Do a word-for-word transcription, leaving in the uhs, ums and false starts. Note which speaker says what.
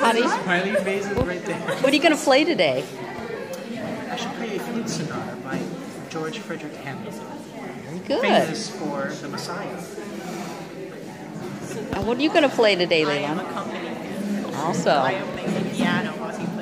Speaker 1: How do you,
Speaker 2: Smiley faces right there.
Speaker 1: what are you going to play today?
Speaker 2: I should play a flute sonata by George Frederick Handel,
Speaker 1: Very good.
Speaker 2: famous for The Messiah.
Speaker 1: And what are you going to play today,
Speaker 3: I am
Speaker 1: Leland?
Speaker 3: accompanying him.
Speaker 1: Also.
Speaker 3: I am playing the piano while he